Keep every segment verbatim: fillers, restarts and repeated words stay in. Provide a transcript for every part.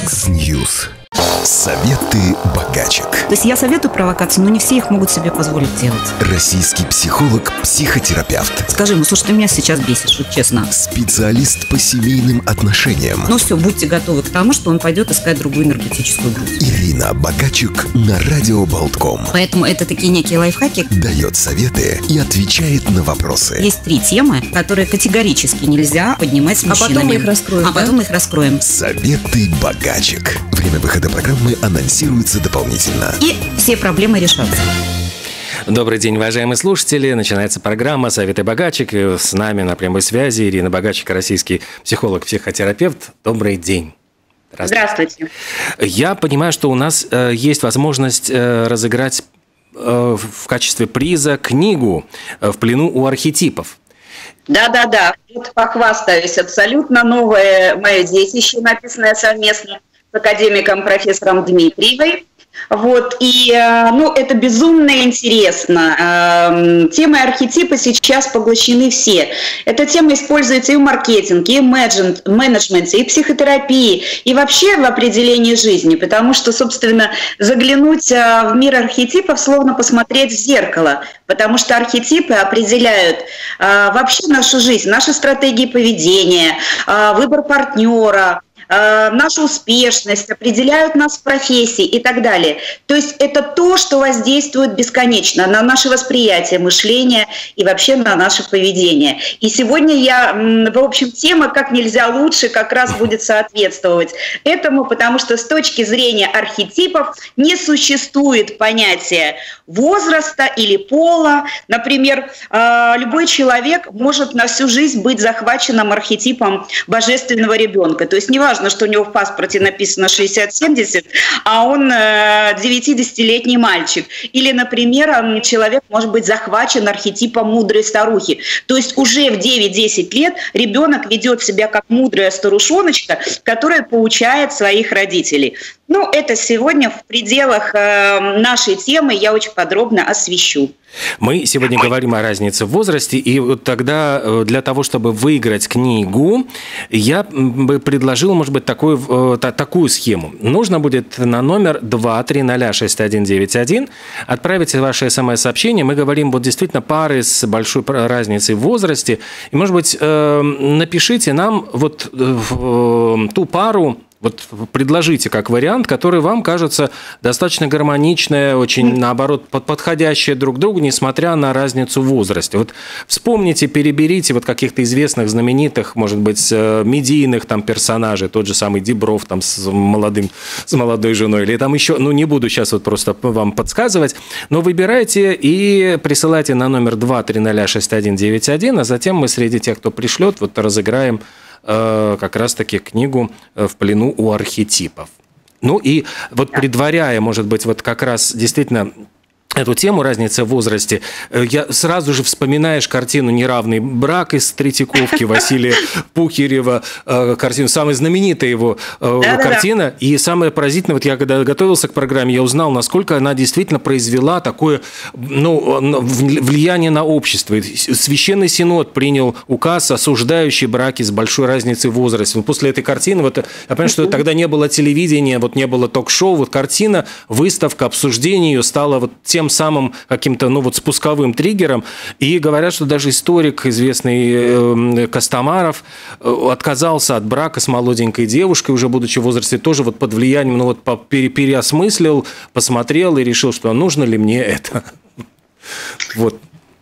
X-News. Советы богачек. То есть я советую провокации, но не все их могут себе позволить делать. Российский психолог, психотерапевт. Скажи ему, слушай, ты меня сейчас бесишь, вот честно. Специалист по семейным отношениям. Ну все, будьте готовы к тому, что он пойдет искать другую энергетическую грудь. Ирина Богачек на радио Болтком. Поэтому это такие некие лайфхаки. Дает советы и отвечает на вопросы. Есть три темы, которые категорически нельзя поднимать с мужчинами. А потом мы их раскроем. А да? потом мы их раскроем. Советы богачек. Время выхода программы анонсируется дополнительно. И все проблемы решатся. Добрый день, уважаемые слушатели. Начинается программа «Советы богачек». И с нами на прямой связи Ирина Богачек, российский психолог, психотерапевт. Добрый день. Здравствуйте. Здравствуйте. Я понимаю, что у нас э, есть возможность э, разыграть э, в качестве приза книгу «В плену у архетипов». Да-да-да, вот похвастаюсь, абсолютно новое мое детище, написанное совместно с академиком профессором Дмитриевой. Вот, и, ну, это безумно интересно. Темы архетипа сейчас поглощены все. Эта тема используется и в маркетинге, и в менеджменте, и в психотерапии, и вообще в определении жизни, потому что, собственно, заглянуть в мир архетипов словно посмотреть в зеркало, потому что архетипы определяют вообще нашу жизнь, наши стратегии поведения, выбор партнера, нашу успешность, определяют нас в профессии и так далее. То есть это то, что воздействует бесконечно на наше восприятие, мышление и вообще на наше поведение. И сегодня я, в общем, тема как нельзя лучше как раз будет соответствовать этому, потому что с точки зрения архетипов не существует понятия возраста или пола. Например, любой человек может на всю жизнь быть захваченным архетипом божественного ребенка. То есть неважно, что у него в паспорте написано шестьдесят-семьдесят, а он девятидесятилетний мальчик. Или, например, человек может быть захвачен архетипом мудрой старухи. То есть уже в девять-десять лет ребенок ведет себя как мудрая старушоночка, которая поучает своих родителей. Ну, это сегодня в пределах нашей темы я очень подробно освещу. Мы сегодня говорим о разнице в возрасте, и вот тогда для того, чтобы выиграть книгу, я бы предложил, может быть, такую, такую схему. Нужно будет на номер два три ноль шесть один девять один отправить ваше смс-сообщение. Мы говорим вот действительно пары с большой разницей в возрасте. И, может быть, напишите нам вот ту пару, вот предложите как вариант, который вам кажется достаточно гармоничное, очень, наоборот, подходящее друг к другу, несмотря на разницу в возрасте. Вот вспомните, переберите вот каких-то известных, знаменитых, может быть, медийных там персонажей, тот же самый Дибров там с молодым, с молодой женой, или там еще, ну, не буду сейчас вот просто вам подсказывать, но выбирайте и присылайте на номер два три ноль шесть один девять один, а затем мы среди тех, кто пришлет, вот разыграем как раз-таки книгу «В плену у архетипов». Ну и вот предваряя, может быть, вот как раз действительно эту тему разницы в возрасте, я сразу же вспоминаешь картину «Неравный брак» из Третьяковки Василия Пухирева, картину, самая знаменитая его да, картина. Да, да. И самое поразительное, вот я когда готовился к программе, я узнал, насколько она действительно произвела такое, ну, влияние на общество. Священный Синод принял указ, осуждающий браки с большой разницей в возрасте. Вот после этой картины, вот, я понимаю, что тогда не было телевидения, вот не было ток-шоу, вот картина, выставка, обсуждение ее стало вот тем самым каким-то, ну вот, спусковым триггером. И говорят, что даже историк, известный Костомаров, отказался от брака с молоденькой девушкой, уже будучи в возрасте, тоже вот под влиянием, ну вот, переосмыслил, посмотрел и решил, что нужно ли мне это. Вот.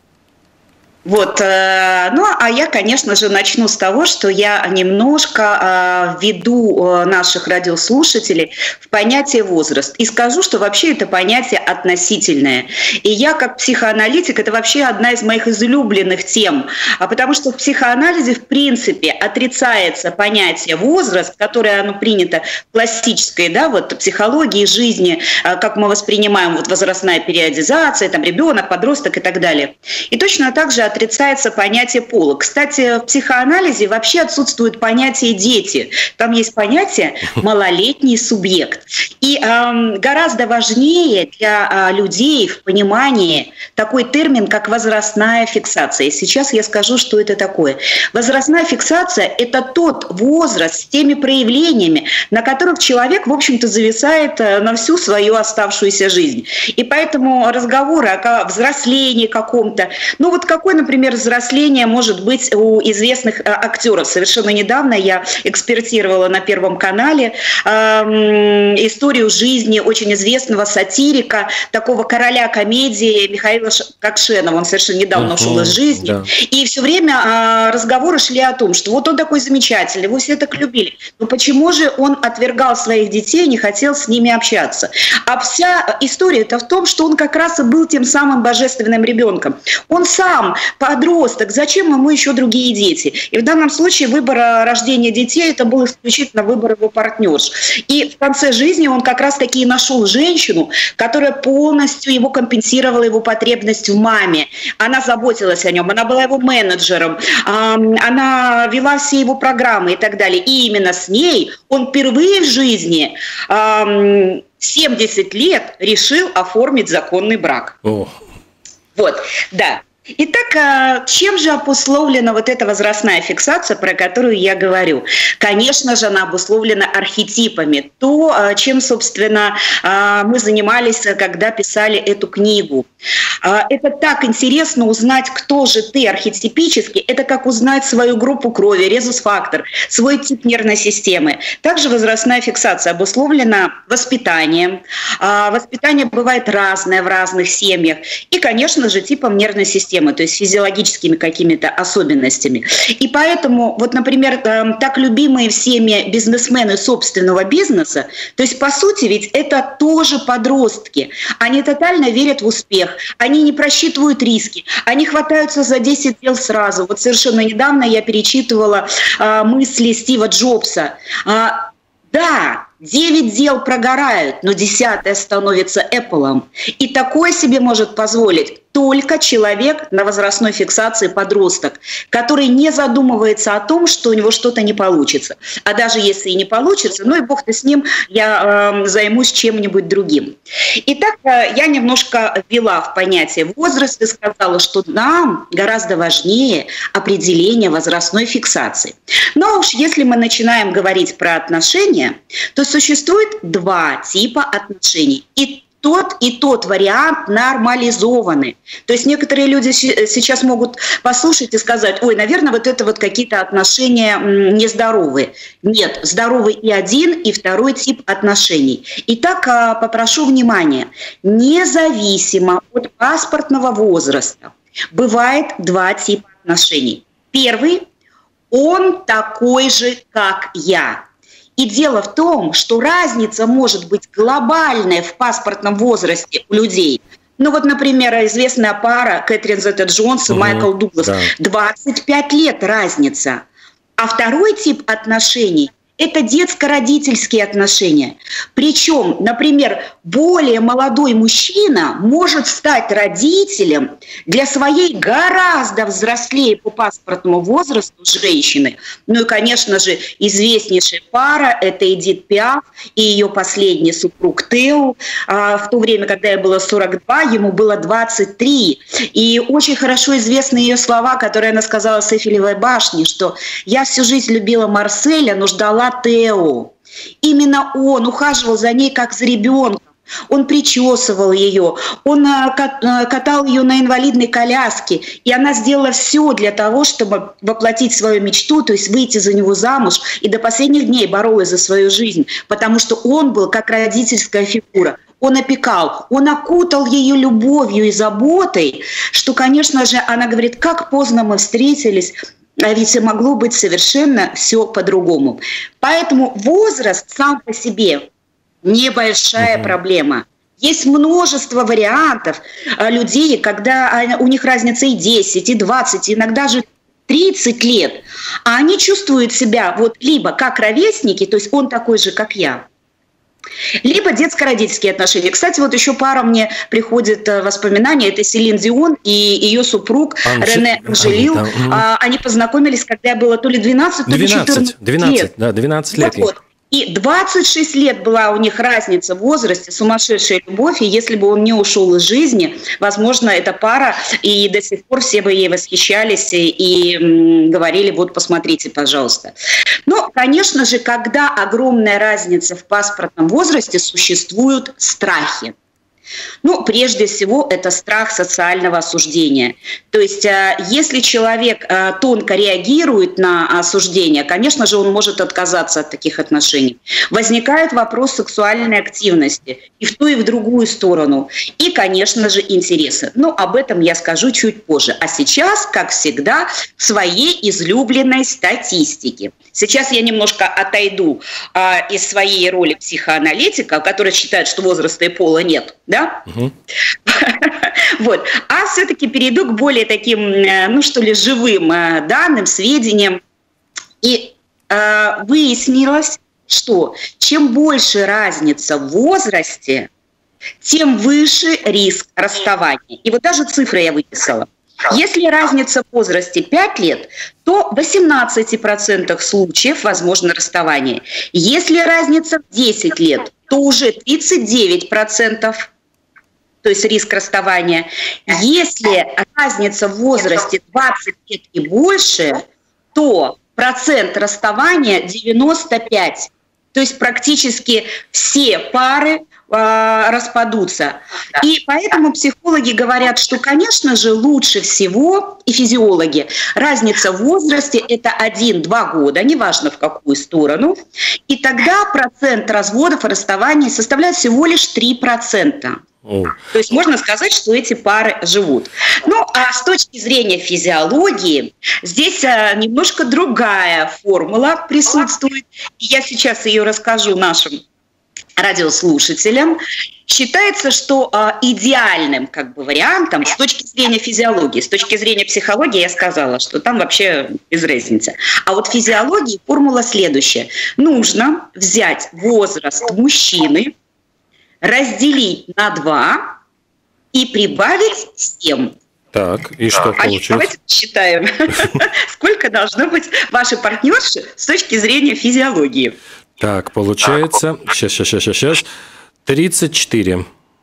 Вот, э, ну, а я, конечно же, начну с того, что я немножко э, введу э, наших радиослушателей в понятие возраст. И скажу, что вообще это понятие относительное. И я, как психоаналитик, это вообще одна из моих излюбленных тем. А потому что в психоанализе, в принципе, отрицается понятие возраст, которое оно принято в классической, да, вот, психологии жизни, э, как мы воспринимаем вот, возрастная периодизация, там, ребенок, подросток и так далее. И точно так же отрицается отрицается понятие пола. Кстати, в психоанализе вообще отсутствует понятие «дети». Там есть понятие «малолетний субъект». И э, гораздо важнее для э, людей в понимании такой термин, как возрастная фиксация. И сейчас я скажу, что это такое. Возрастная фиксация – это тот возраст с теми проявлениями, на которых человек, в общем-то, зависает на всю свою оставшуюся жизнь. И поэтому разговоры о взрослении каком-то, ну вот какое, например, взросление может быть у известных актеров. Совершенно недавно я экспертировала на Первом канале э, историю жизни очень известного сатирика, такого короля комедии Михаила Кокшенова. Он совершенно недавно uh-huh, ушел из жизни. Да. И все время э, разговоры шли о том, что вот он такой замечательный, вы все так любили. Но почему же он отвергал своих детей, не хотел с ними общаться? А вся история-то в том, что он как раз и был тем самым божественным ребенком. Он сам подросток, зачем ему еще другие дети? И в данном случае выбор рождения детей – это был исключительно выбор его партнерш. И в конце жизни он как раз-таки нашел женщину, которая полностью его компенсировала, его потребность в маме. Она заботилась о нем, она была его менеджером, она вела все его программы и так далее. И именно с ней он впервые в жизни семьдесят лет решил оформить законный брак. О. Вот, да. Итак, чем же обусловлена вот эта возрастная фиксация, про которую я говорю? Конечно же, она обусловлена архетипами. То, чем, собственно, мы занимались, когда писали эту книгу. Это так интересно узнать, кто же ты архетипически. Это как узнать свою группу крови, резус-фактор, свой тип нервной системы. Также возрастная фиксация обусловлена воспитанием. Воспитание бывает разное в разных семьях. И, конечно же, типом нервной системы, то есть физиологическими какими-то особенностями. И поэтому, вот, например, так любимые всеми бизнесмены собственного бизнеса, то есть, по сути, ведь это тоже подростки. Они тотально верят в успех, они не просчитывают риски, они хватаются за десять дел сразу. Вот совершенно недавно я перечитывала э, мысли Стива Джобса. Э, да, девять дел прогорают, но десятое становится Apple. И такое себе может позволить только человек на возрастной фиксации, подросток, который не задумывается о том, что у него что-то не получится. А даже если и не получится, ну и бог-то с ним, я э, займусь чем-нибудь другим. Итак, э, я немножко ввела в понятие возраст и сказала, что нам гораздо важнее определение возрастной фиксации. Но уж если мы начинаем говорить про отношения, то существует два типа отношений. И тот и тот вариант нормализованы. То есть некоторые люди сейчас могут послушать и сказать: ой, наверное, вот это вот какие-то отношения нездоровые. Нет, здоровый и один, и второй тип отношений. Итак, попрошу внимания. Независимо от паспортного возраста бывает два типа отношений. Первый – он такой же, как я. И дело в том, что разница может быть глобальная в паспортном возрасте у людей. Ну вот, например, известная пара Кэтрин Зета-Джонс и угу, Майкл Дуглас. Да. двадцать пять лет разница. А второй тип отношений – это детско-родительские отношения. Причем, например, более молодой мужчина может стать родителем для своей гораздо взрослее по паспортному возрасту женщины. Ну и, конечно же, известнейшая пара – это Эдит Пиаф и ее последний супруг Тео. В то время, когда ей было сорок два, ему было двадцать три. И очень хорошо известны ее слова, которые она сказала с Эйфелевой башни, что «я всю жизнь любила Марселя, но ждала Тео». Именно он ухаживал за ней как за ребенком. Он причесывал ее, он катал ее на инвалидной коляске, и она сделала все для того, чтобы воплотить свою мечту, то есть выйти за него замуж, и до последних дней боролась за свою жизнь, потому что он был как родительская фигура. Он опекал, он окутал ее любовью и заботой, что, конечно же, она говорит, как поздно мы встретились, а ведь и могло быть совершенно все по-другому. Поэтому возраст сам по себе небольшая uh-huh. проблема. Есть множество вариантов людей, когда у них разница и десять, и двадцать, иногда же тридцать лет, а они чувствуют себя вот либо как ровесники, то есть он такой же, как я, Либо детско-родительские отношения. Кстати, вот еще пара мне приходит воспоминания. Это Селин Дион и ее супруг Анж... Рене Анжелил. Они, да. Они познакомились, когда было то ли двенадцать, то ли четырнадцать двенадцать, лет. Да, двенадцать лет. Вот, вот. И двадцать шесть лет была у них разница в возрасте, сумасшедшая любовь, и если бы он не ушел из жизни, возможно, эта пара, и до сих пор все бы ей восхищались и, и м, говорили, вот посмотрите, пожалуйста. Но, конечно же, когда огромная разница в паспортном возрасте, существуют страхи. Ну, прежде всего, это страх социального осуждения. То есть, если человек тонко реагирует на осуждение, конечно же, он может отказаться от таких отношений. Возникает вопрос сексуальной активности и в ту, и в другую сторону. И, конечно же, интересы. Но об этом я скажу чуть позже. А сейчас, как всегда, в своей излюбленной статистике. Сейчас я немножко отойду а, из своей роли психоаналитика, который считает, что возраста и пола нет, да? Угу. Вот. А все-таки перейду к более таким, ну что ли, живым данным, сведениям. И э, выяснилось, что чем больше разница в возрасте, тем выше риск расставания. И вот даже цифры я выписала. Если разница в возрасте пять лет, то в восемнадцати процентах случаев возможно расставание. Если разница в десять лет, то уже тридцать девять процентов, то есть риск расставания. Если разница в возрасте двадцать лет и больше, то процент расставания девяносто пять процентов. То есть практически все пары э, распадутся. И поэтому психологи говорят, что, конечно же, лучше всего, и физиологи, разница в возрасте – это один-два года, неважно в какую сторону. И тогда процент разводов и расставаний составляет всего лишь три процента. Oh. То есть можно сказать, что эти пары живут. Ну, а с точки зрения физиологии, здесь а, немножко другая формула присутствует. И я сейчас ее расскажу нашим радиослушателям. Считается, что а, идеальным как бы, вариантом с точки зрения физиологии, с точки зрения психологии я сказала, что там вообще без разницы. А вот в физиологии формула следующая. Нужно взять возраст мужчины, разделить на два и прибавить семь. Так, и что а получилось? Давайте считаем, сколько должно быть вашей партнерши с точки зрения физиологии. Так, получается, сейчас, сейчас, сейчас, сейчас, тридцать четыре.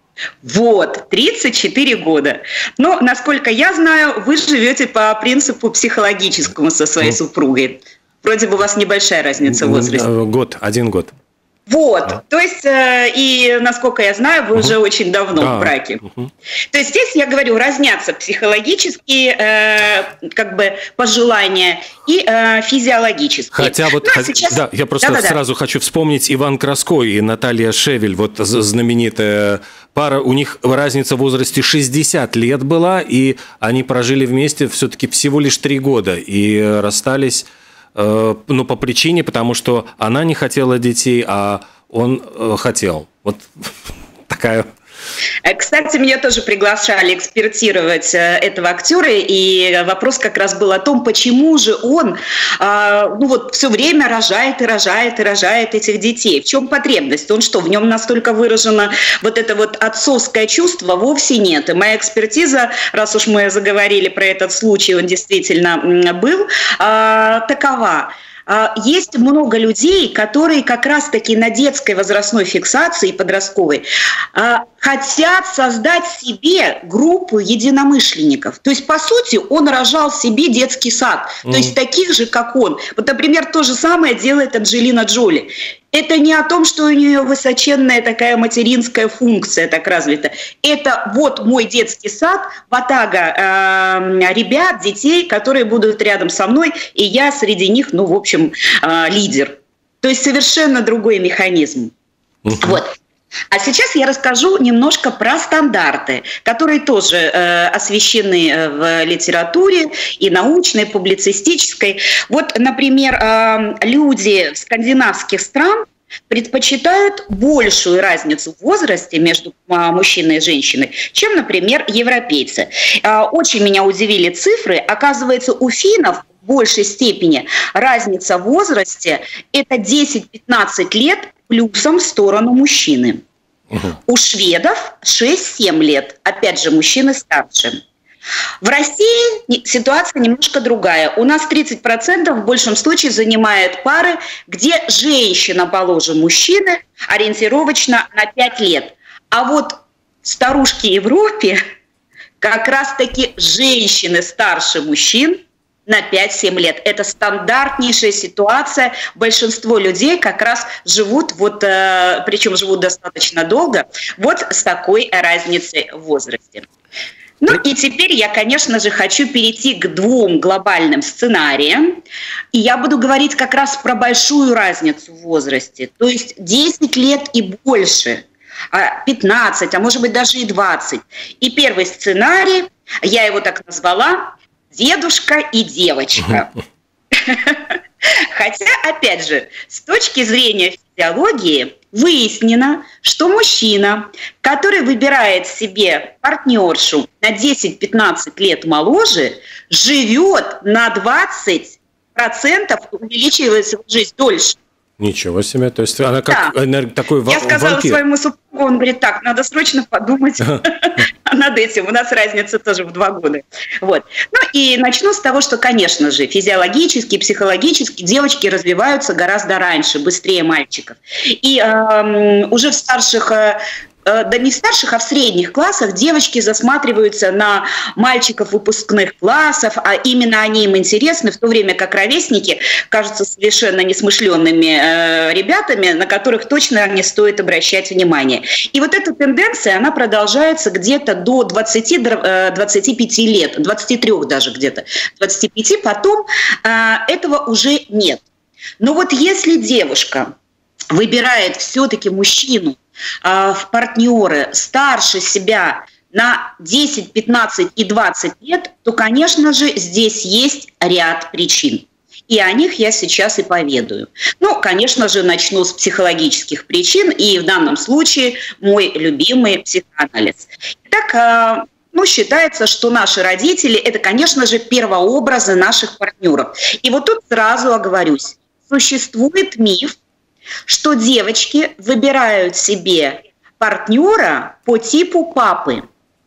Вот, тридцать четыре года. Но, насколько я знаю, вы живете по принципу психологическому со своей супругой. Вроде бы у вас небольшая разница в возрасте. Год, один год. Вот, то есть, э, и, насколько я знаю, вы uh-huh. уже очень давно да. в браке. Uh-huh. То есть здесь, я говорю, разнятся психологические э, как бы пожелания и э, физиологические. Хотя вот, ну, а сейчас... да, я просто Да-да-да. сразу хочу вспомнить Иван Краской и Наталья Шевель, вот знаменитая пара, у них разница в возрасте шестьдесят лет была, и они прожили вместе все-таки всего лишь три года, и расстались... Ну, по причине, потому что она не хотела детей, а он э, хотел. Вот такая... Кстати, меня тоже приглашали экспертировать этого актера, и вопрос как раз был о том, почему же он ну вот, все время рожает и рожает и рожает этих детей. В чем потребность? Он что, в нем настолько выражено вот это вот отцовское чувство? Вовсе нет. И моя экспертиза, раз уж мы заговорили про этот случай, он действительно был, такова. Есть много людей, которые как раз-таки на детской возрастной фиксации подростковой хотят создать себе группу единомышленников. То есть, по сути, он рожал себе детский сад. Mm. То есть, таких же, как он. Вот, например, то же самое делает Анджелина Джоли. Это не о том, что у нее высоченная такая материнская функция так развита. Это вот мой детский сад, ватага э, ребят, детей, которые будут рядом со мной, и я среди них, ну, в общем, э, лидер. То есть совершенно другой механизм. Uh-huh. Вот. А сейчас я расскажу немножко про стандарты, которые тоже э, освещены в литературе и научной, и публицистической. Вот, например, э, люди скандинавских стран предпочитают большую разницу в возрасте между мужчиной и женщиной, чем, например, европейцы. Э, очень меня удивили цифры. Оказывается, у финнов в большей степени разница в возрасте – это десять-пятнадцать лет, плюсом в сторону мужчины. Угу. У шведов шесть-семь лет, опять же, мужчины старше. В России ситуация немножко другая. У нас тридцать процентов в большем случае занимает пары, где женщина моложе мужчины, ориентировочно на пять лет. А вот старушки в Европе как раз-таки женщины старше мужчин на пять-семь лет. Это стандартнейшая ситуация. Большинство людей как раз живут, вот, причем живут достаточно долго, вот с такой разницей в возрасте. Ну и теперь я, конечно же, хочу перейти к двум глобальным сценариям. И я буду говорить как раз про большую разницу в возрасте. То есть десять лет и больше, пятнадцать, а может быть даже и двадцать. И первый сценарий, я его так назвала, дедушка и девочка. Хотя, опять же, с точки зрения физиологии выяснено, что мужчина, который выбирает себе партнершу на десять-пятнадцать лет моложе, живет на двадцать процентов, увеличивает свою жизнь дольше. Ничего себе, то есть она как да. энерг... такой вампир. Я сказала своему супругу, он говорит, так, надо срочно подумать над этим, у нас разница тоже в два года. Вот. Ну и начну с того, что, конечно же, физиологически, психологически девочки развиваются гораздо раньше, быстрее мальчиков. И э, уже в старших... Э, да не в старших, а в средних классах девочки засматриваются на мальчиков выпускных классов, а именно они им интересны, в то время как ровесники кажутся совершенно несмышленными э, ребятами, на которых точно не стоит обращать внимание. И вот эта тенденция, она продолжается где-то до двадцати-двадцати пяти лет, двадцати трёх даже где-то, двадцати пяти, потом э, этого уже нет. Но вот если девушка выбирает все-таки мужчину в партнеры старше себя на десять, пятнадцать и двадцать лет, то, конечно же, здесь есть ряд причин. И о них я сейчас и поведаю. Ну, конечно же, начну с психологических причин, и в данном случае мой любимый психоанализ. Итак, ну, считается, что наши родители – это, конечно же, первообразы наших партнеров. И вот тут сразу оговорюсь. Существует миф, что девочки выбирают себе партнера по типу папы.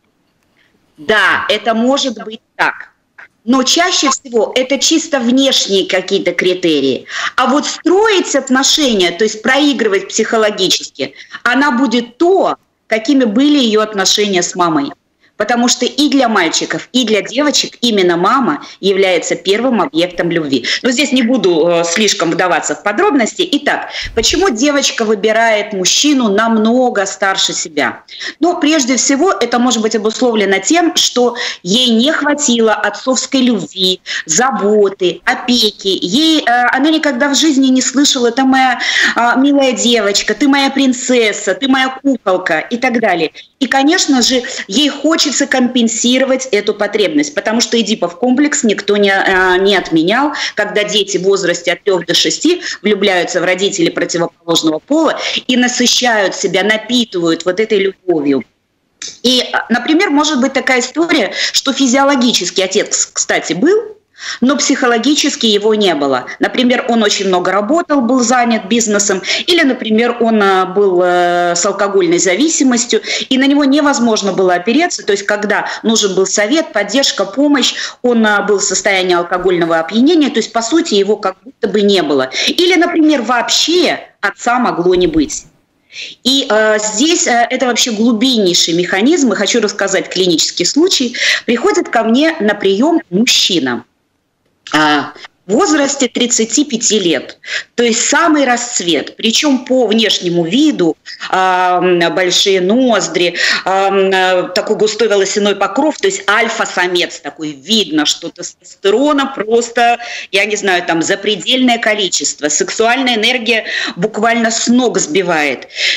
Да, это может быть так. Но чаще всего это чисто внешние какие-то критерии. А вот строить отношения, то есть проигрывать психологически, она будет то, какими были ее отношения с мамой. Потому что и для мальчиков, и для девочек именно мама является первым объектом любви. Но здесь не буду э, слишком вдаваться в подробности. Итак, почему девочка выбирает мужчину намного старше себя? Ну, прежде всего, это может быть обусловлено тем, что ей не хватило отцовской любви, заботы, опеки. Ей, э, она никогда в жизни не слышала: «Ты моя э, милая девочка, ты моя принцесса, ты моя куколка» и так далее. И, конечно же, ей хочется компенсировать эту потребность, потому что Эдипов комплекс никто не, не отменял, когда дети в возрасте от трёх до шести влюбляются в родителей противоположного пола и насыщают себя, напитывают вот этой любовью. И, например, может быть такая история, что физиологический отец, кстати, был, но психологически его не было. Например, он очень много работал, был занят бизнесом, или, например, он был с алкогольной зависимостью, и на него невозможно было опереться, то есть когда нужен был совет, поддержка, помощь, он был в состоянии алкогольного опьянения, то есть, по сути, его как будто бы не было. Или, например, вообще отца могло не быть. И э, здесь э, это вообще глубиннейший механизм, и хочу рассказать клинический случай. Приходит ко мне на прием мужчина в возрасте тридцати пяти лет, то есть самый расцвет, причем по внешнему виду, большие ноздри, такой густой волосяной покров, то есть альфа-самец такой, видно, что тестостерона просто, я не знаю, там запредельное количество, сексуальная энергия буквально с ног сбивает.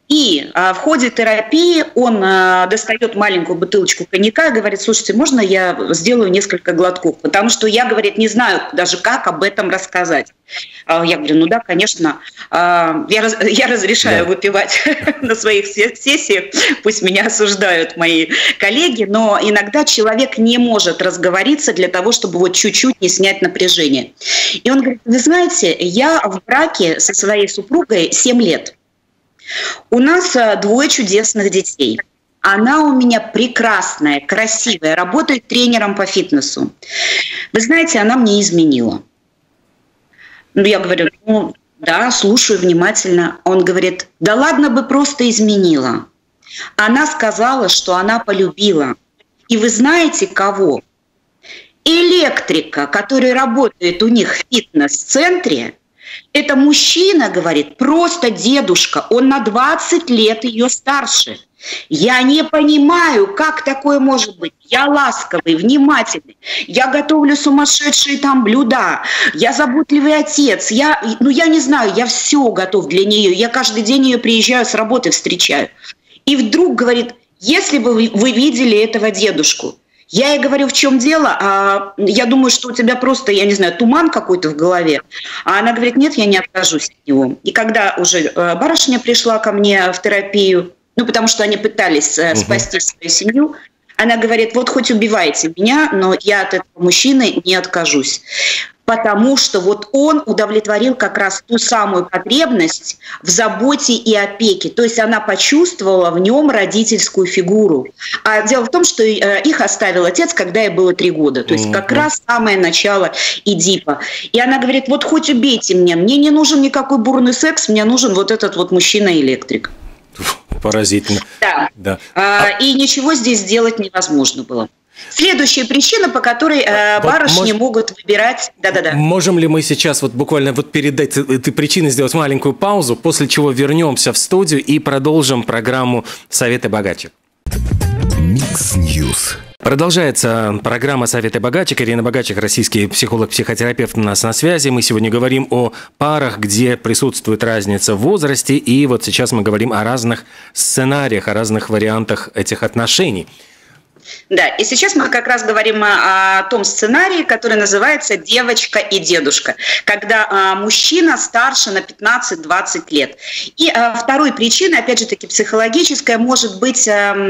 И а, в ходе терапии он а, достает маленькую бутылочку коньяка и говорит: слушайте, можно я сделаю несколько глотков? Потому что я, говорит, не знаю даже, как об этом рассказать. А, я говорю: ну да, конечно, а, я, раз, я разрешаю да. выпивать на своих сессиях, пусть меня осуждают мои коллеги, но иногда человек не может разговориться для того, чтобы вот чуть-чуть не снять напряжение. И он говорит: вы знаете, я в браке со своей супругой семь лет. У нас двое чудесных детей. Она у меня прекрасная, красивая, работает тренером по фитнесу. Вы знаете, она мне изменила. Ну, я говорю: ну да, слушаю внимательно. Он говорит: да ладно бы просто изменила. Она сказала, что она полюбила. И вы знаете кого? Электрика, который работает у них в фитнес-центре. Это мужчина, говорит, просто дедушка, он на двадцать лет ее старше. Я не понимаю, как такое может быть. Я ласковый, внимательный, я готовлю сумасшедшие там блюда, я заботливый отец, я, ну я не знаю, я все готов для нее, я каждый день ее приезжаю с работы, встречаю. И вдруг говорит: если бы вы, вы видели этого дедушку. Я ей говорю: в чем дело? А, я думаю, что у тебя просто, я не знаю, туман какой-то в голове. А она говорит: нет, я не откажусь от него. И когда уже барышня пришла ко мне в терапию, ну, потому что они пытались угу. спасти свою семью, она говорит: вот хоть убивайте меня, но я от этого мужчины не откажусь. Потому что вот он удовлетворил как раз ту самую потребность в заботе и опеке. То есть она почувствовала в нем родительскую фигуру. А дело в том, что их оставил отец, когда ей было три года. То есть mm-hmm. как раз самое начало Эдипа. И она говорит: вот хоть убейте меня, мне не нужен никакой бурный секс, мне нужен вот этот вот мужчина-электрик. Поразительно. Да. да. А, и ничего здесь сделать невозможно было. Следующая причина, по которой э, вот барышни мож... могут выбирать... Да-да-да. Можем ли мы сейчас вот буквально вот перед этой, этой причиной сделать маленькую паузу, после чего вернемся в студию и продолжим программу «Советы богачек». Микс Ньюс. Продолжается программа «Советы богачек». Ирина Богачек, российский психолог-психотерапевт, у нас на связи. Мы сегодня говорим о парах, где присутствует разница в возрасте. И вот сейчас мы говорим о разных сценариях, о разных вариантах этих отношений. Да, и сейчас мы как раз говорим о, о том сценарии, который называется «Девочка и дедушка», когда а, мужчина старше на пятнадцать-двадцать лет. И а, второй причиной, опять же таки психологическая, может быть...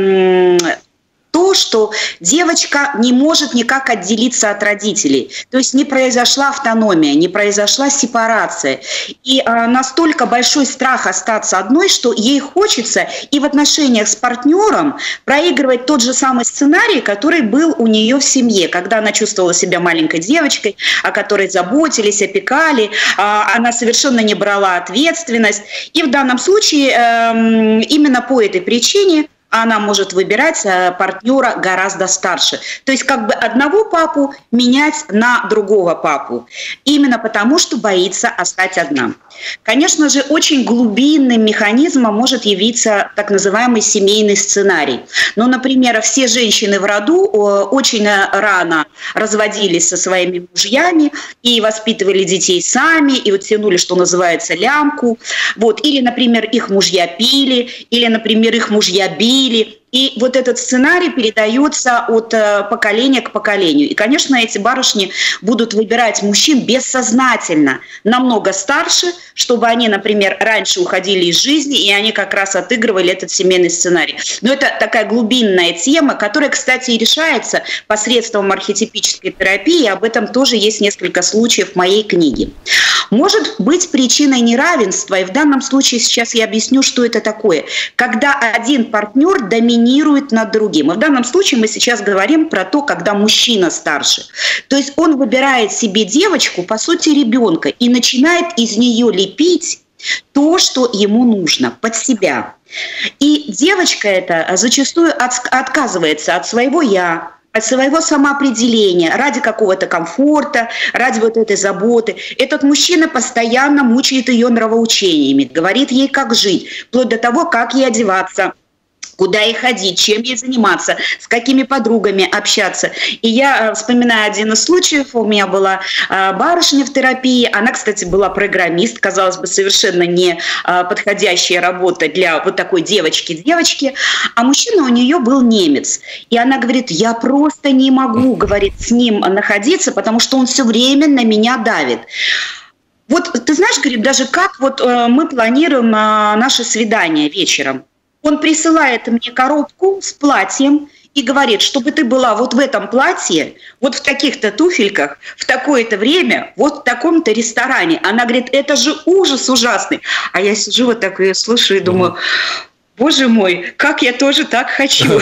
А, то, что девочка не может никак отделиться от родителей. То есть не произошла автономия, не произошла сепарация. И а, настолько большой страх остаться одной, что ей хочется и в отношениях с партнером проигрывать тот же самый сценарий, который был у нее в семье, когда она чувствовала себя маленькой девочкой, о которой заботились, опекали, а, она совершенно не брала ответственность. И в данном случае э, именно по этой причине она может выбирать партнера гораздо старше. То есть как бы одного папу менять на другого папу. Именно потому, что боится остаться одна. Конечно же, очень глубинным механизмом может явиться так называемый семейный сценарий. Ну, например, все женщины в роду очень рано разводились со своими мужьями и воспитывали детей сами, и вот тянули, что называется, лямку. Вот. Или, например, их мужья пили, или, например, их мужья били. И вот этот сценарий передается от поколения к поколению. И, конечно, эти барышни будут выбирать мужчин бессознательно, намного старше, чтобы они, например, раньше уходили из жизни, и они как раз отыгрывали этот семейный сценарий. Но это такая глубинная тема, которая, кстати, и решается посредством архетипической терапии. Об этом тоже есть несколько случаев в моей книге. Может быть причиной неравенства, и в данном случае сейчас я объясню, что это такое. Когда один партнер доминирует над другим. И в данном случае мы сейчас говорим про то, когда мужчина старше. То есть он выбирает себе девочку, по сути, ребенка, и начинает из нее лепить то, что ему нужно, под себя. И девочка эта зачастую отказывается от своего «я», от своего самоопределения, ради какого-то комфорта, ради вот этой заботы. Этот мужчина постоянно мучает ее нравоучениями, говорит ей, как жить, вплоть до того, как ей одеваться, куда ей ходить, чем ей заниматься, с какими подругами общаться. И я вспоминаю один из случаев. У меня была барышня в терапии. Она, кстати, была программист. Казалось бы, совершенно не подходящая работа для вот такой девочки-девочки. А мужчина у нее был немец. И она говорит, я просто не могу, говорит, с ним находиться, потому что он все время на меня давит. Вот ты знаешь, говорит, даже как вот мы планируем наше свидание вечером. Он присылает мне коробку с платьем и говорит, чтобы ты была вот в этом платье, вот в таких-то туфельках, в такое-то время, вот в таком-то ресторане. Она говорит, это же ужас ужасный. А я сижу вот так и слушаю и думаю, боже мой, как я тоже так хочу.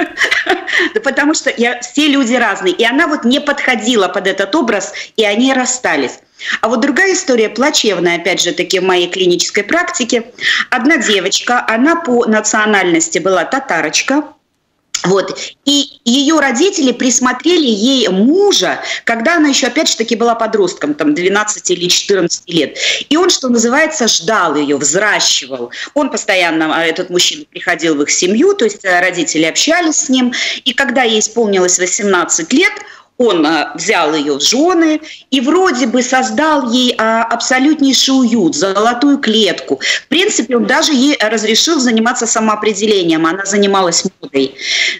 Да потому что все люди разные. И она вот не подходила под этот образ, и они расстались. А вот другая история, плачевная, опять же таки, в моей клинической практике. Одна девочка, она по национальности была татарочка, вот, и ее родители присмотрели ей мужа, когда она еще, опять же таки, была подростком, там, двенадцати или четырнадцати лет. И он, что называется, ждал ее, взращивал. Он постоянно, этот мужчина, приходил в их семью, то есть родители общались с ним. И когда ей исполнилось восемнадцать лет, он а, взял ее в жены и вроде бы создал ей а, абсолютнейший уют, золотую клетку. В принципе, он даже ей разрешил заниматься самоопределением, она занималась модой.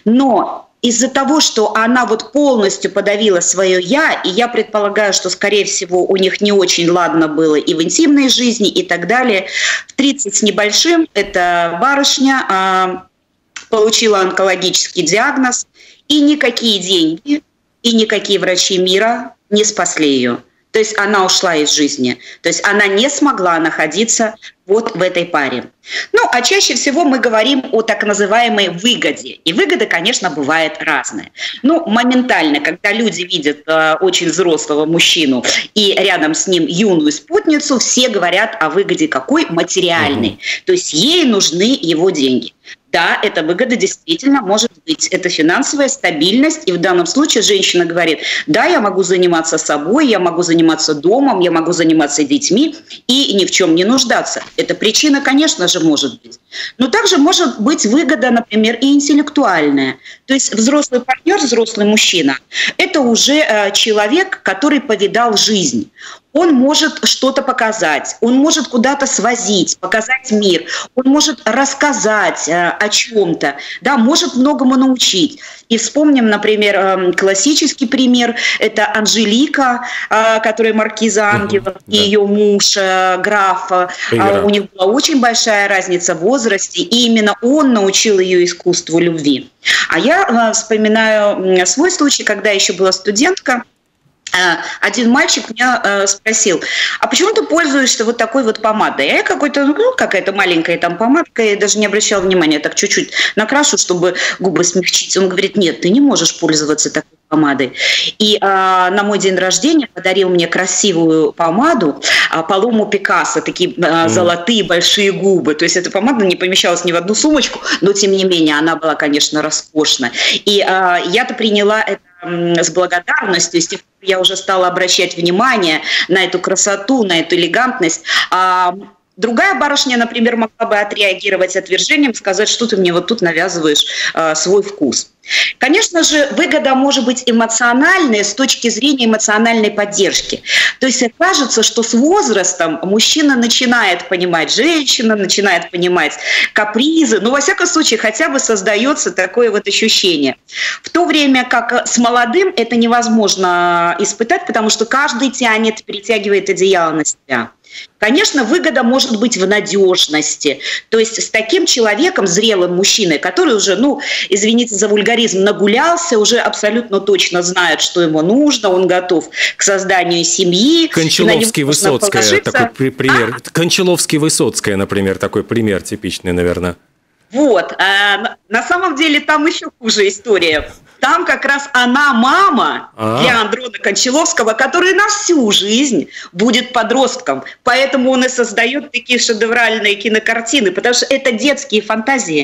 Но из-за того, что она вот полностью подавила свое «я», и я предполагаю, что, скорее всего, у них не очень ладно было и в интимной жизни, и так далее, в тридцать с небольшим эта барышня а, получила онкологический диагноз, и никакие деньги и никакие врачи мира не спасли ее. То есть она ушла из жизни. То есть она не смогла находиться вот в этой паре. Ну, а чаще всего мы говорим о так называемой выгоде. И выгода, конечно, бывает разная. Ну, моментально, когда люди видят э, очень взрослого мужчину и рядом с ним юную спутницу, все говорят о выгоде какой? Материальной. Mm-hmm. То есть ей нужны его деньги. Да, эта выгода действительно может быть. Это финансовая стабильность. И в данном случае женщина говорит, да, я могу заниматься собой, я могу заниматься домом, я могу заниматься детьми и ни в чем не нуждаться. Эта причина, конечно же, может быть. Но также может быть выгода, например, и интеллектуальная. То есть взрослый партнер, взрослый мужчина – это уже э, человек, который повидал жизнь. Он может что-то показать, он может куда-то свозить, показать мир, он может рассказать э, о чем-то, да, может многому научить. И вспомним, например, э, классический пример – это Анжелика, э, которая маркиза Ангелов, угу, и да. ее муж, э, граф. Э, у них была очень большая разница в возрасте, и именно он научил ее искусству любви. А я э, вспоминаю свой случай, когда я еще была студентка. Один мальчик меня э, спросил, а почему ты пользуешься вот такой вот помадой? Я какой-то, ну, какая-то маленькая там помадка, я даже не обращала внимания, я так чуть-чуть накрашу, чтобы губы смягчить. Он говорит, нет, ты не можешь пользоваться такой помадой. И э, на мой день рождения подарил мне красивую помаду э, Палому Пикассо, такие э, золотые большие губы. То есть эта помада не помещалась ни в одну сумочку, но тем не менее она была, конечно, роскошна. И э, я-то приняла это с благодарностью, с тех пор я уже стала обращать внимание на эту красоту, на эту элегантность. А другая барышня, например, могла бы отреагировать отвержением, сказать, что ты мне вот тут навязываешь а, свой вкус. Конечно же, выгода может быть эмоциональная с точки зрения эмоциональной поддержки. То есть кажется, что с возрастом мужчина начинает понимать женщину, начинает понимать капризы, но во всяком случае хотя бы создается такое вот ощущение. В то время как с молодым это невозможно испытать, потому что каждый тянет, перетягивает одеяло на себя. Конечно, выгода может быть в надежности. То есть с таким человеком, зрелым мужчиной, который уже, ну, извините за вульгаризм, нагулялся, уже абсолютно точно знает, что ему нужно, он готов к созданию семьи. Кончаловский-Высоцкая такой пример. А? Кончаловский-Высоцкая, например, такой пример типичный, наверное. Вот. А на самом деле там еще хуже история. Там как раз она мама А-а-а. для Андрона Кончаловского, который на всю жизнь будет подростком. Поэтому он и создает такие шедевральные кинокартины, потому что это детские фантазии.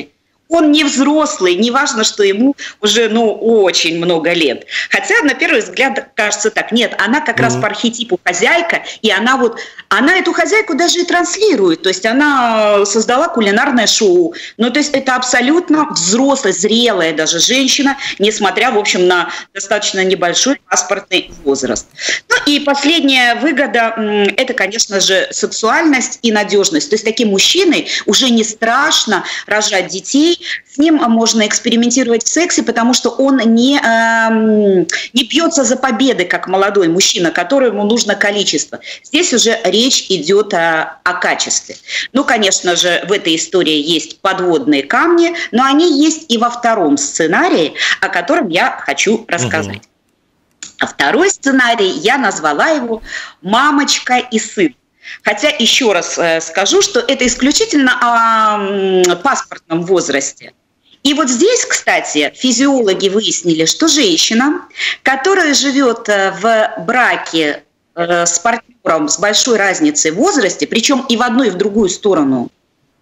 он не взрослый, не важно, что ему уже, ну, очень много лет. Хотя, на первый взгляд, кажется так. Нет, она как mm-hmm. раз по архетипу хозяйка, и она вот, она эту хозяйку даже и транслирует. То есть она создала кулинарное шоу. Ну, то есть это абсолютно взрослая, зрелая даже женщина, несмотря, в общем, на достаточно небольшой паспортный возраст. Ну, и последняя выгода – это, конечно же, сексуальность и надежность. То есть таким мужчиной уже не страшно рожать детей, с ним можно экспериментировать в сексе, потому что он не, э, не бьется за победы, как молодой мужчина, которому нужно количество. Здесь уже речь идет о, о качестве. Ну, конечно же, в этой истории есть подводные камни, но они есть и во втором сценарии, о котором я хочу рассказать. Угу. А второй сценарий, я назвала его «Мамочка и сын». Хотя еще раз э, скажу, что это исключительно о э, паспортном возрасте. И вот здесь, кстати, физиологи выяснили, что женщина, которая живет в браке э, с партнером с большой разницей в возрасте, причем и в одну, и в другую сторону,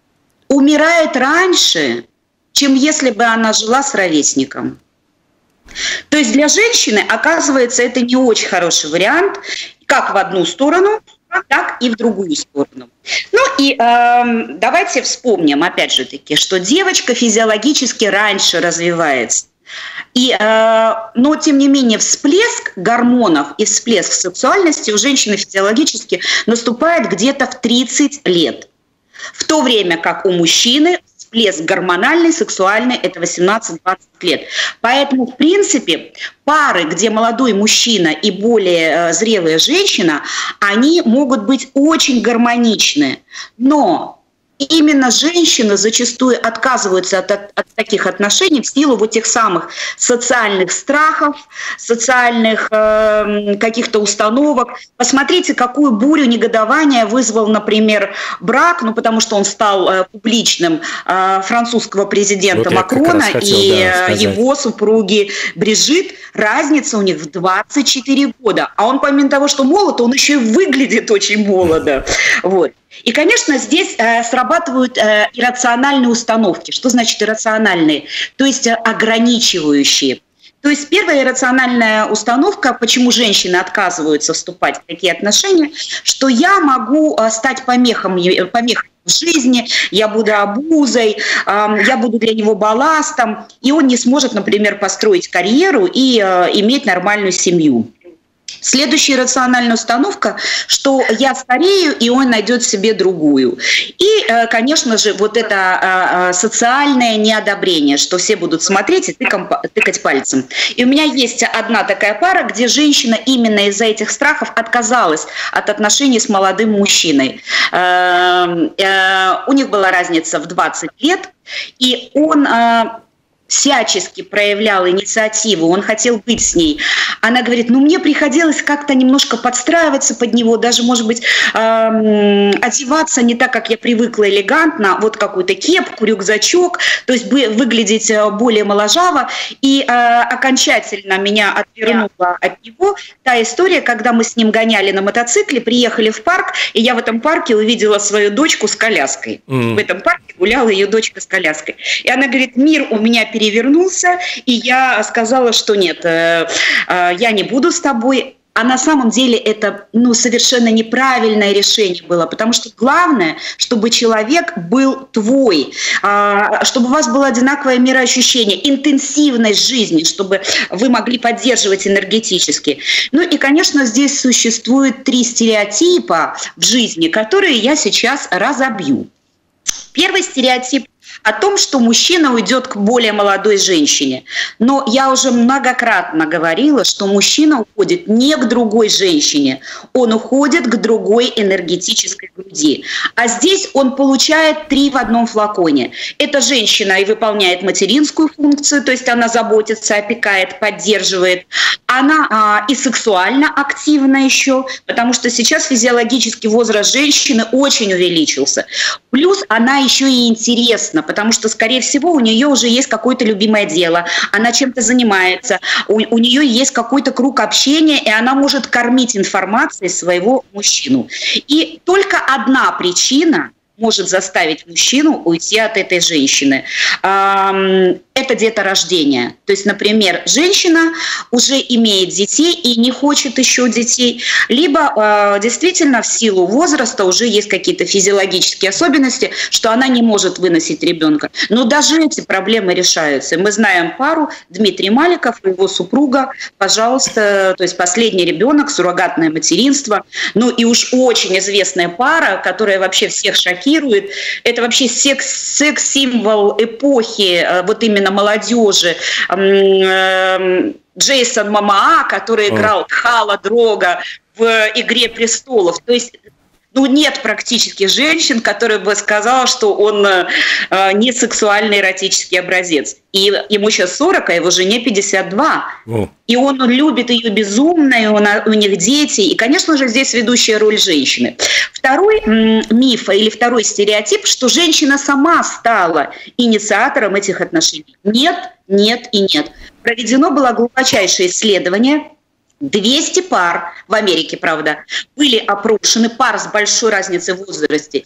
умирает раньше, чем если бы она жила с ровесником. То есть для женщины, оказывается, это не очень хороший вариант, как в одну сторону, так и в другую сторону. Ну и э, давайте вспомним, опять же таки, что девочка физиологически раньше развивается. И, э, но, тем не менее, всплеск гормонов и всплеск сексуальности у женщины физиологически наступает где-то в тридцать лет. В то время как у мужчины всплеск гормональный, сексуальный – это восемнадцать-двадцать лет. Поэтому, в принципе, пары, где молодой мужчина и более э, зрелая женщина, они могут быть очень гармоничны. Но именно женщины зачастую отказываются от, от, от таких отношений в силу вот тех самых социальных страхов, социальных э, каких-то установок. Посмотрите, какую бурю негодования вызвал, например, брак, ну потому что он стал э, публичным э, французского президента вот Макрона хотел, и да, его супруги Брижит. Разница у них в двадцать четыре года. А он, помимо того, что молод, он еще и выглядит очень молодо. Вот. И, конечно, здесь э, срабатывают э, иррациональные установки. Что значит иррациональные? То есть э, ограничивающие. То есть первая иррациональная установка, почему женщины отказываются вступать в такие отношения, что я могу э, стать помехом, помехой в жизни, я буду обузой, э, я буду для него балластом, и он не сможет, например, построить карьеру и э, иметь нормальную семью. Следующая рациональная установка, что я старею, и он найдет себе другую. И, конечно же, вот это социальное неодобрение, что все будут смотреть и тыкать пальцем. И у меня есть одна такая пара, где женщина именно из-за этих страхов отказалась от отношений с молодым мужчиной. У них была разница в двадцать лет, и он всячески проявлял инициативу, он хотел быть с ней. Она говорит, ну мне приходилось как-то немножко подстраиваться под него, даже, может быть, эм, одеваться не так, как я привыкла, элегантно, вот какую-то кепку, рюкзачок, то есть выглядеть более моложаво. И э, окончательно меня отвернула от него та история, когда мы с ним гоняли на мотоцикле, приехали в парк, и я в этом парке увидела свою дочку с коляской. Mm. В этом парке гуляла ее дочка с коляской. И она говорит, мир у меня перевернулся, и я сказала, что нет, э, э, я не буду с тобой. А на самом деле это ну, совершенно неправильное решение было, потому что главное, чтобы человек был твой, э, чтобы у вас было одинаковое мироощущение, интенсивность жизни, чтобы вы могли поддерживать энергетически. Ну и, конечно, здесь существует три стереотипа в жизни, которые я сейчас разобью. Первый стереотип о том, что мужчина уйдет к более молодой женщине. Но я уже многократно говорила, что мужчина уходит не к другой женщине, он уходит к другой энергетической груди. А здесь он получает три в одном флаконе. Эта женщина и выполняет материнскую функцию, то есть она заботится, опекает, поддерживает. Она а, и сексуально активна еще, потому что сейчас физиологический возраст женщины очень увеличился. Плюс она еще и интересна, потому что, скорее всего, у нее уже есть какое-то любимое дело, она чем-то занимается, у, у нее есть какой-то круг общения, и она может кормить информацией своего мужчину. И только одна причина может заставить мужчину уйти от этой женщины. Это деторождение. То есть, например, женщина уже имеет детей и не хочет еще детей, либо действительно в силу возраста уже есть какие-то физиологические особенности, что она не может выносить ребенка. Но даже эти проблемы решаются. Мы знаем пару, Дмитрий Маликов и его супруга, пожалуйста, то есть последний ребенок, суррогатное материнство. Ну и уж очень известная пара, которая вообще всех шокирует. Это вообще секс, секс-символ эпохи, вот именно молодежи. Джейсон Момоа, который играл Хала Дрога в «Игре престолов». То есть ну, нет практически женщин, которые бы сказала, что он э, не сексуальный эротический образец. И ему сейчас сорок, а его жене пятьдесят два. О. И он, он любит ее безумно, и он, у них дети. И, конечно же, здесь ведущая роль женщины. Второй м, миф или второй стереотип, что женщина сама стала инициатором этих отношений. Нет, нет и нет. Проведено было глубочайшее исследование. двести пар в Америке, правда, были опрошены, пар с большой разницей в возрасте.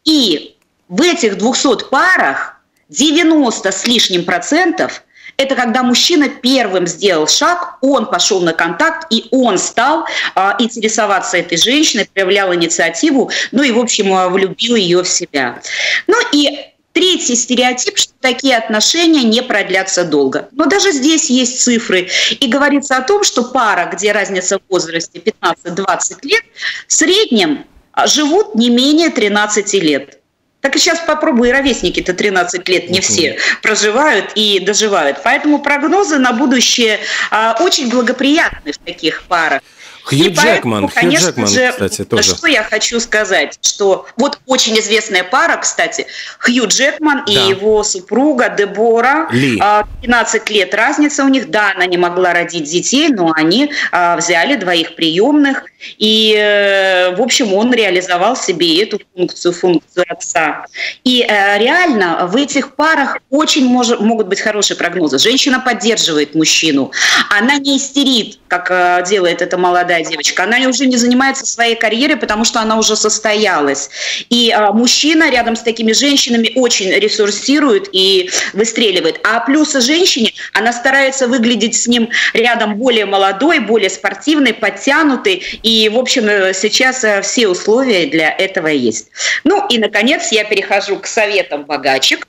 И в этих двухстах парах девяносто с лишним процентов – это когда мужчина первым сделал шаг, он пошел на контакт, и он стал а, интересоваться этой женщиной, проявлял инициативу, ну и, в общем, влюбил ее в себя. Ну и третий стереотип, что такие отношения не продлятся долго. Но даже здесь есть цифры. И говорится о том, что пара, где разница в возрасте пятнадцать-двадцать лет, в среднем живут не менее тринадцати лет. Так и сейчас попробуй, ровесники-то тринадцать лет не все проживают и доживают. Поэтому прогнозы на будущее а, очень благоприятны в таких парах. Хью и Джекман, поэтому, Хью Джекман, же, кстати, тоже. Что я хочу сказать, что вот очень известная пара, кстати, Хью Джекман да. и его супруга Дебора, Ли. пятнадцать лет разница у них, да, она не могла родить детей, но они взяли двоих приемных, и, в общем, он реализовал себе эту функцию, функцию отца. И реально в этих парах очень может, могут быть хорошие прогнозы. Женщина поддерживает мужчину, она не истерит, как делает это молодая девочка, она уже не занимается своей карьерой, потому что она уже состоялась. И а, мужчина рядом с такими женщинами очень ресурсирует и выстреливает. А плюсы женщине, она старается выглядеть с ним рядом более молодой, более спортивной, подтянутой. И, в общем, сейчас все условия для этого есть. Ну и, наконец, я перехожу к советам богачек.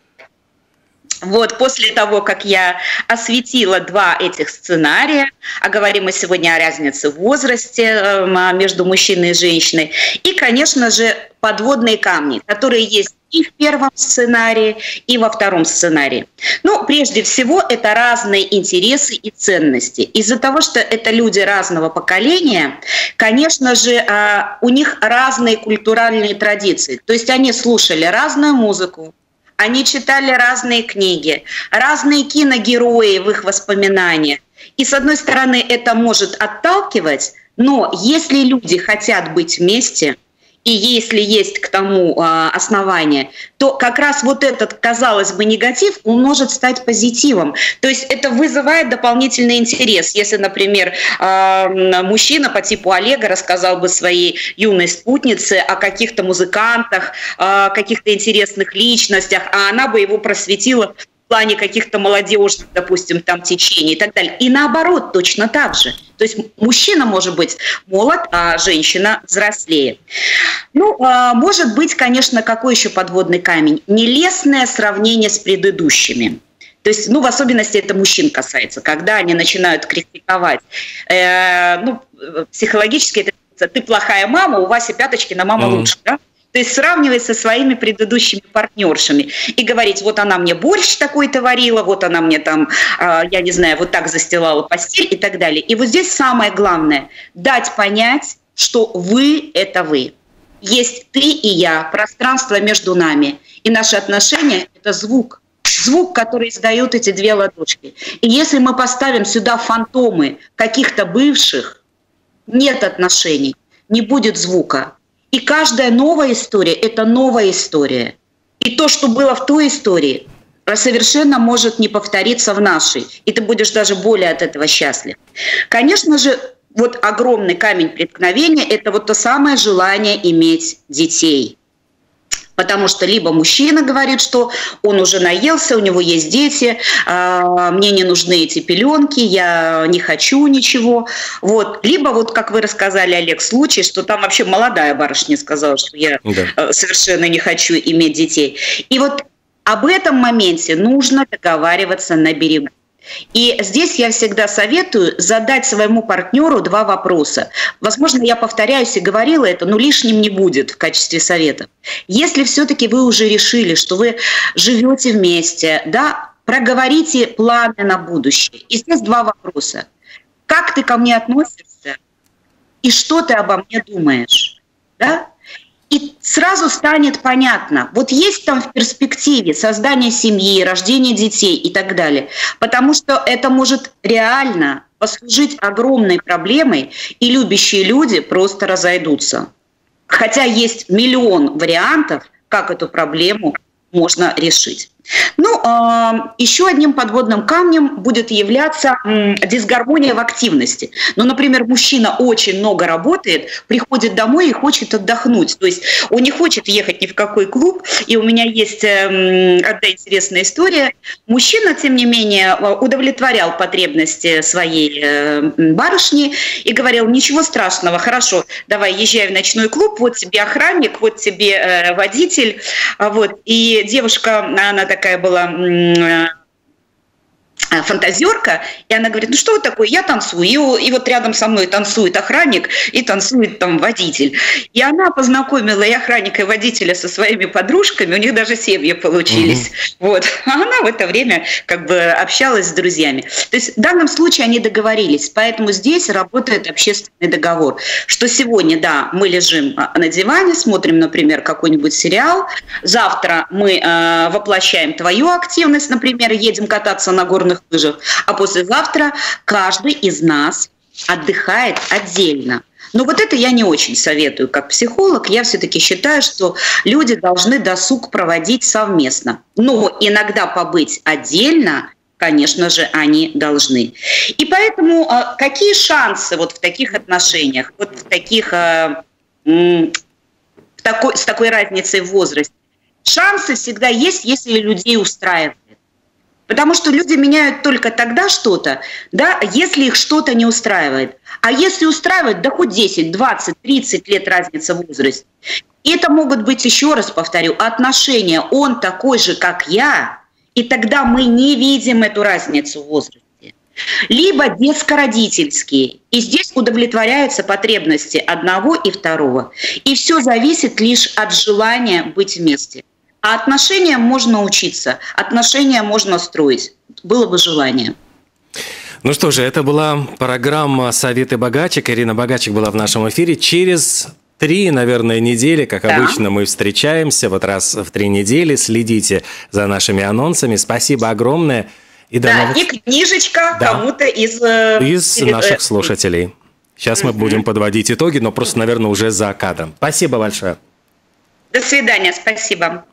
Вот, после того, как я осветила два этих сценария, а говорим мы сегодня о разнице в возрасте между мужчиной и женщиной, и, конечно же, подводные камни, которые есть и в первом сценарии, и во втором сценарии. Ну, прежде всего, это разные интересы и ценности. Из-за того, что это люди разного поколения, конечно же, у них разные культуральные традиции. То есть они слушали разную музыку, они читали разные книги, разные киногерои в их воспоминаниях. И, с одной стороны, это может отталкивать, но если люди хотят быть вместе, и если есть к тому э, основание, то как раз вот этот, казалось бы, негатив, он может стать позитивом. То есть это вызывает дополнительный интерес. Если, например, э, мужчина по типу Олега рассказал бы своей юной спутнице о каких-то музыкантах, э, каких-то интересных личностях, а она бы его просветила в плане каких-то молодежных, допустим, там течений и так далее. И наоборот, точно так же. То есть мужчина может быть молод, а женщина взрослее. Ну, может быть, конечно, какой еще подводный камень? Нелестное сравнение с предыдущими. То есть, ну, в особенности это мужчин касается, когда они начинают критиковать. Э, ну, психологически это «ты плохая мама, у Васи пяточки, на мама mm. лучше», да? То есть сравнивать со своими предыдущими партнершами и говорить, вот она мне борщ такой-то варила, вот она мне там, я не знаю, вот так застилала постель и так далее. И вот здесь самое главное – дать понять, что вы – это вы. Есть ты и я, пространство между нами. И наши отношения – это звук. Звук, который издают эти две ладошки. И если мы поставим сюда фантомы каких-то бывших, нет отношений, не будет звука. И каждая новая история – это новая история. И то, что было в той истории, совершенно может не повториться в нашей. И ты будешь даже более от этого счастлив. Конечно же, вот огромный камень преткновения – это вот то самое желание иметь детей. Потому что либо мужчина говорит, что он уже наелся, у него есть дети, мне не нужны эти пеленки, я не хочу ничего. Вот. Либо, вот как вы рассказали, Олег, случай, что там вообще молодая барышня сказала, что я да. совершенно не хочу иметь детей. И вот об этом моменте нужно договариваться на берегу. И здесь я всегда советую задать своему партнеру два вопроса. Возможно, я повторяюсь и говорила это, но лишним не будет в качестве совета. Если все-таки вы уже решили, что вы живете вместе, да, проговорите планы на будущее. И здесь два вопроса. Как ты ко мне относишься и что ты обо мне думаешь? Да? И сразу станет понятно, вот есть там в перспективе создание семьи, рождение детей и так далее, потому что это может реально послужить огромной проблемой, и любящие люди просто разойдутся. Хотя есть миллион вариантов, как эту проблему можно решить. Ну, еще одним подводным камнем будет являться дисгармония в активности. Ну, например, мужчина очень много работает, приходит домой и хочет отдохнуть. То есть он не хочет ехать ни в какой клуб. И у меня есть одна интересная история. Мужчина, тем не менее, удовлетворял потребности своей барышни и говорил: ничего страшного, хорошо, давай езжай в ночной клуб, вот тебе охранник, вот тебе водитель. Вот. И девушка, она такая была фантазерка, и она говорит: ну что такое, я танцую, и, и вот рядом со мной танцует охранник и танцует там водитель. И она познакомила и охранника, и водителя со своими подружками, у них даже семьи получились. Mm-hmm. Вот. А она в это время как бы общалась с друзьями. То есть в данном случае они договорились, поэтому здесь работает общественный договор, что сегодня, да, мы лежим на диване, смотрим, например, какой-нибудь сериал, завтра мы э, воплощаем твою активность, например, едем кататься на горных лыжах, а послезавтра каждый из нас отдыхает отдельно. Но вот это я не очень советую как психолог. Я все-таки считаю, что люди должны досуг проводить совместно. Но иногда побыть отдельно, конечно же, они должны. И поэтому какие шансы вот в таких отношениях, вот в таких, в такой, с такой разницей в возрасте? Шансы всегда есть, если людей устраивает. Потому что люди меняют только тогда что-то, да, если их что-то не устраивает. А если устраивает, да хоть десять, двадцать, тридцать лет разница в возрасте. И это могут быть, еще раз повторю, отношения. Он такой же, как я, и тогда мы не видим эту разницу в возрасте. Либо детско-родительские. И здесь удовлетворяются потребности одного и второго. И все зависит лишь от желания быть вместе. А отношениям можно учиться, отношения можно строить. Было бы желание. Ну что же, это была программа «Советы Богачик». Ирина Богачик была в нашем эфире. Через три, наверное, недели, как да. обычно, мы встречаемся. Вот раз в три недели. Следите за нашими анонсами. Спасибо огромное. И до да, новых... и книжечка да. кому-то из... Из наших слушателей. Сейчас mm-hmm. мы будем подводить итоги, но просто, наверное, уже за кадром. Спасибо большое. До свидания, спасибо.